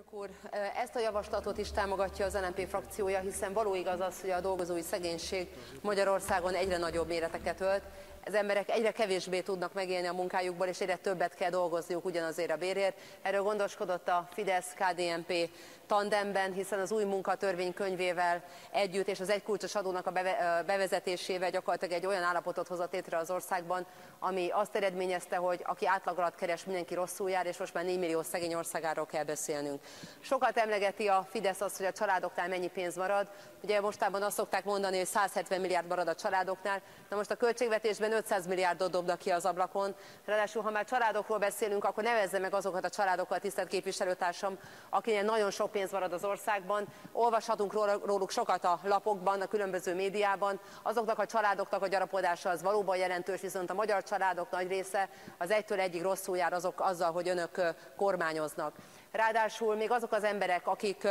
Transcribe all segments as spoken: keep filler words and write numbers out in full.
Elnök úr, ezt a javaslatot is támogatja az en en pé frakciója, hiszen való igaz az, hogy a dolgozói szegénység Magyarországon egyre nagyobb méreteket ölt. Az emberek egyre kevésbé tudnak megélni a munkájukból, és egyre többet kell dolgozniuk ugyanazért a bérért. Erről gondoskodott a Fidesz-ká dé en pé tandemben, hiszen az új munkatörvény könyvével együtt és az egykulcsos adónak a bevezetésével gyakorlatilag egy olyan állapotot hozott létre az országban, ami azt eredményezte, hogy aki átlag alatt keres, mindenki rosszul jár, és most már négy millió szegény országáról kell beszélnünk. Sokat emlegeti a Fidesz azt, hogy a családoknál mennyi pénz marad. Ugye mostában azt szokták mondani, hogy százhetven milliárd marad a családoknál. Na most a költségvetésben ötszáz milliárdot dobnak ki az ablakon. Ráadásul, ha már családokról beszélünk, akkor nevezze meg azokat a családokat, tisztelt képviselőtársam, akinek nagyon sok pénz marad az országban. Olvashatunk róluk sokat a lapokban, a különböző médiában. Azoknak a családoknak a gyarapodása az valóban jelentős, viszont a magyar családok nagy része az egytől egyig rosszul jár azok azzal, hogy önök kormányoznak. Ráadásul még azok az emberek, akik,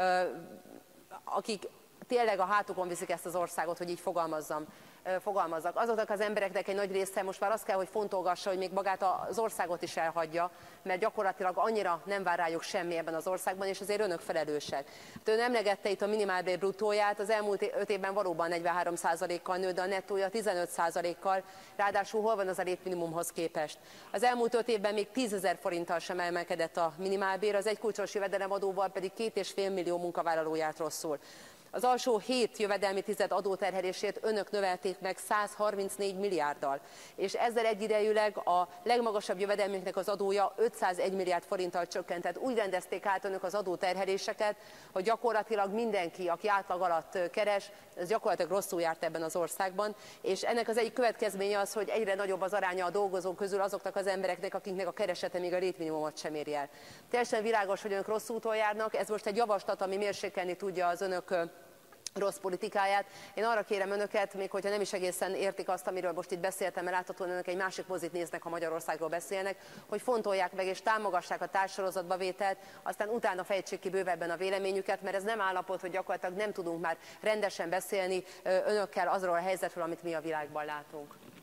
akik tényleg a hátukon viszik ezt az országot, hogy így fogalmazzam, fogalmazzak. Azoknak az embereknek egy nagy része most már azt kell, hogy fontolgassa, hogy még magát az országot is elhagyja, mert gyakorlatilag annyira nem vár rájuk semmi ebben az országban, és azért önök felelősek. Hát ön emlegette itt a minimálbér bruttóját, az elmúlt öt évben valóban negyvenhárom százalékkal nőtt, de a nettója tizenöt százalékkal, ráadásul hol van az a létminimumhoz képest. Az elmúlt öt évben még tízezer forinttal sem emelkedett a minimálbér, az egykulcsos jövedelemadóval pedig két és fél millió munkavállaló járt rosszul. Az alsó hét jövedelmi tized adóterhelését önök növelték meg százharmincnégy milliárddal, és ezzel egyidejűleg a legmagasabb jövedelmünknek az adója ötszázegy milliárd forinttal csökkent. Tehát úgy rendezték át önök az adóterheléseket, hogy gyakorlatilag mindenki, aki átlag alatt keres, ez gyakorlatilag rosszul járt ebben az országban, és ennek az egyik következménye az, hogy egyre nagyobb az aránya a dolgozók közül azoknak az embereknek, akiknek a keresete még a létminimumot sem éri el. Teljesen világos, hogy önök rossz úton járnak, ez most egy javaslat, ami mérsékelni tudja az önök rossz politikáját. Én arra kérem önöket, még hogyha nem is egészen értik azt, amiről most itt beszéltem, mert láthatóan önök egy másik mozit néznek, ha Magyarországról beszélnek, hogy fontolják meg és támogassák a társsorozatba vételt, aztán utána fejtsék ki bővebben a véleményüket, mert ez nem állapot, hogy gyakorlatilag nem tudunk már rendesen beszélni önökkel azról a helyzetről, amit mi a világban látunk.